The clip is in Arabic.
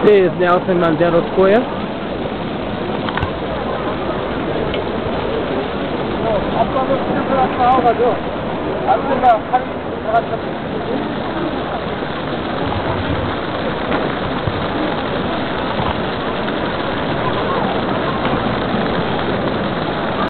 This is Nelson Mandela Square. 아빠도 그냥 나와가지고 아빠가 한